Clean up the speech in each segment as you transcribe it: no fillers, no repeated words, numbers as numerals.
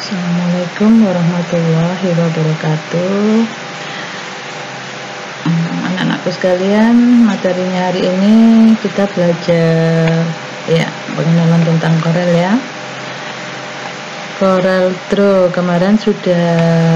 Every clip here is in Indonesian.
Assalamualaikum warahmatullahi wabarakatuh. Anak-anakku sekalian, materinya hari ini kita belajar pengenalan tentang Corel ya. Corel Draw kemarin sudah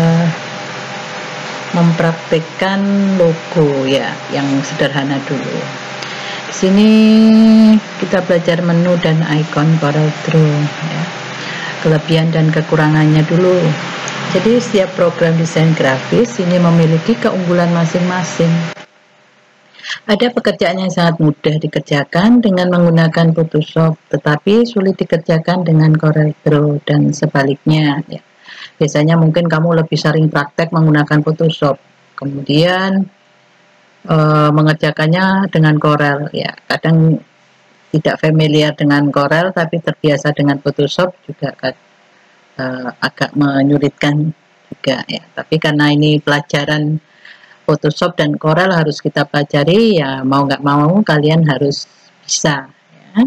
mempraktikkan logo ya, yang sederhana dulu. Di sini kita belajar menu dan icon Corel Draw ya. Kelebihan dan kekurangannya dulu. Jadi setiap program desain grafis ini memiliki keunggulan masing-masing. Ada pekerjaan yang sangat mudah dikerjakan dengan menggunakan Photoshop, tetapi sulit dikerjakan dengan Corel Draw dan sebaliknya ya. Biasanya mungkin kamu lebih sering praktek menggunakan Photoshop, kemudian mengerjakannya dengan Corel ya. Kadang tidak familiar dengan Corel tapi terbiasa dengan Photoshop juga agak menyulitkan juga ya. Tapi karena ini pelajaran Photoshop dan Corel harus kita pelajari ya, mau nggak mau kalian harus bisa ya.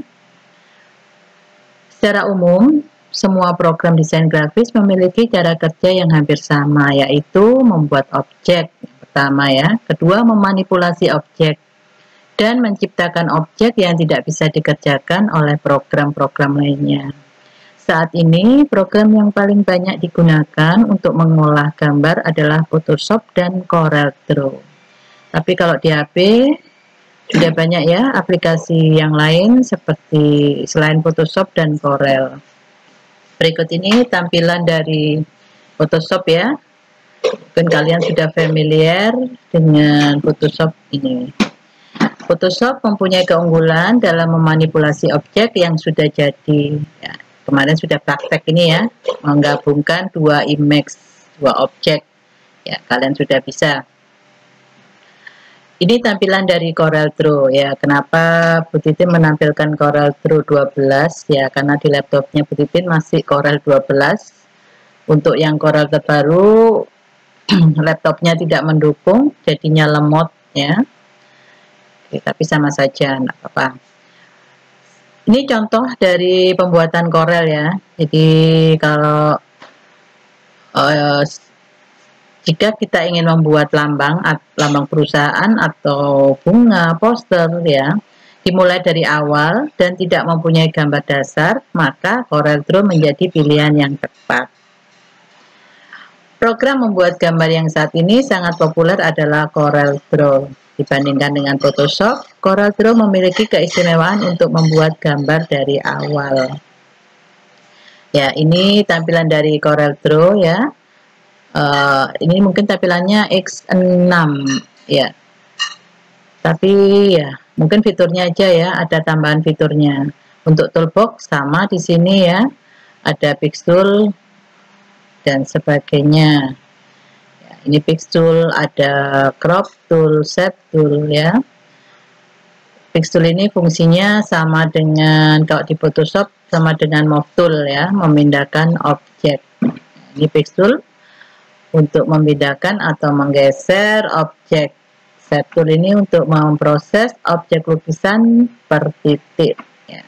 Secara umum semua program desain grafis memiliki cara kerja yang hampir sama, yaitu membuat objek yang pertama ya, kedua memanipulasi objek, dan menciptakan objek yang tidak bisa dikerjakan oleh program-program lainnya. Saat ini, program yang paling banyak digunakan untuk mengolah gambar adalah Photoshop dan Corel Draw. Tapi kalau di HP, sudah banyak ya aplikasi yang lain seperti selain Photoshop dan Corel. Berikut ini tampilan dari Photoshop ya. Mungkin kalian sudah familiar dengan Photoshop ini. Photoshop mempunyai keunggulan dalam memanipulasi objek yang sudah jadi ya, kemarin sudah praktek ini ya, menggabungkan dua image, dua objek ya, kalian sudah bisa. Ini tampilan dari Corel Draw ya. Kenapa Bu Titin menampilkan Corel Draw 12 ya, karena di laptopnya Bu Titin masih Corel 12. Untuk yang Corel terbaru laptopnya tidak mendukung, jadinya lemot ya. Tapi sama saja, enggak apa-apa. Ini contoh dari pembuatan Corel ya. Jadi kalau jika kita ingin membuat lambang perusahaan atau bunga, poster ya, dimulai dari awal dan tidak mempunyai gambar dasar, maka Corel Draw menjadi pilihan yang tepat. Program membuat gambar yang saat ini sangat populer adalah Corel Draw. Dibandingkan dengan Photoshop, Corel Draw memiliki keistimewaan untuk membuat gambar dari awal. Ya, ini tampilan dari Corel Draw ya. Ini mungkin tampilannya X6 ya. Tapi ya, mungkin fiturnya aja ya, ada tambahan fiturnya. Untuk toolbox sama di sini ya. Ada pixel dan sebagainya. Ini Pix Tool, ada Crop Tool, Set Tool ya. Pix Tool ini fungsinya sama dengan kalau di Photoshop sama dengan Move Tool ya, memindahkan objek. Ini Pix Tool untuk memindahkan atau menggeser objek. Set Tool ini untuk memproses objek lukisan per titik. Ya.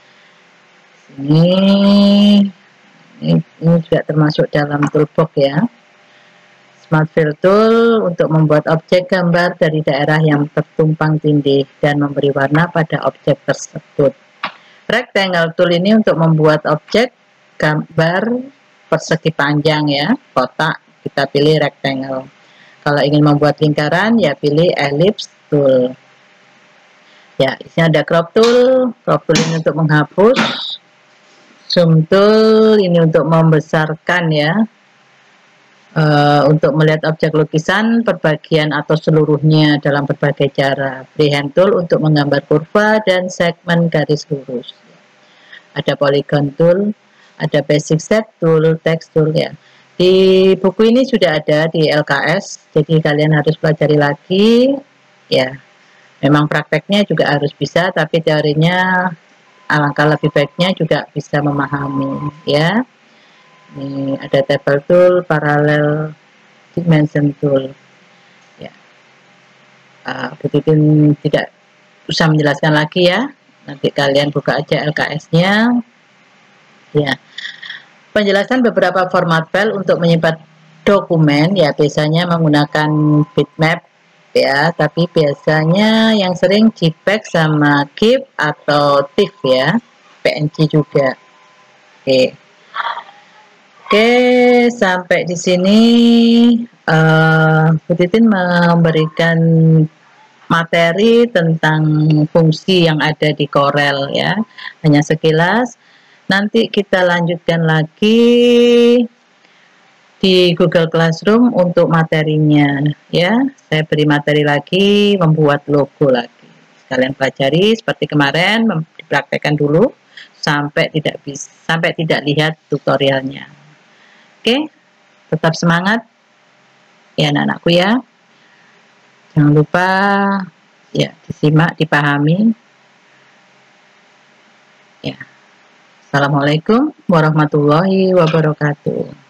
Ini juga termasuk dalam toolbox ya. Smart Fill Tool untuk membuat objek gambar dari daerah yang tertumpang tindih dan memberi warna pada objek tersebut. Rectangle Tool ini untuk membuat objek gambar persegi panjang ya, kotak, kita pilih rectangle. Kalau ingin membuat lingkaran ya pilih Ellipse Tool. Ya, di sini ada Crop Tool. Crop Tool ini untuk menghapus. Zoom Tool ini untuk membesarkan ya. Untuk melihat objek lukisan perbagian atau seluruhnya dalam berbagai cara. Freehand Tool untuk menggambar kurva dan segmen garis lurus. Ada Polygon Tool, ada Basic Set Tool, Text Tool ya. Di buku ini sudah ada di LKS, jadi kalian harus pelajari lagi ya. Memang prakteknya juga harus bisa, tapi teorinya alangkah lebih baiknya juga bisa memahami ya. Ini ada Table Tool, Parallel Dimension Tool. Ya, Bu Titin tidak usah menjelaskan lagi ya. Nanti kalian buka aja LKS-nya. Ya, Penjelasan beberapa format file untuk menyimpan dokumen ya biasanya menggunakan bitmap ya, tapi biasanya yang sering JPEG sama GIF atau TIFF ya, PNG juga. Oke, sampai di sini Bu Titin memberikan materi tentang fungsi yang ada di Corel ya, hanya sekilas. Nanti kita lanjutkan lagi di Google Classroom untuk materinya ya. Saya beri materi lagi, membuat logo lagi. Kalian pelajari seperti kemarin, dipraktekkan dulu sampai tidak lihat tutorialnya. Oke, tetap semangat ya anak-anakku ya. Jangan lupa ya disimak, dipahami. Ya. Assalamualaikum warahmatullahi wabarakatuh.